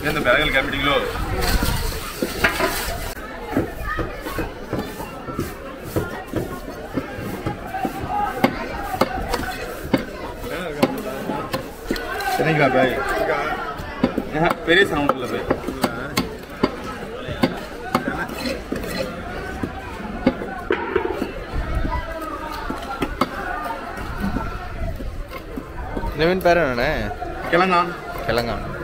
இந்த பேரகல் கேபிட்டீங்களோ சரிங்களா பேக் பெரிய சவுண்ட் இல்லை பேக் नवीन पैर है ना किलंगान किलंगान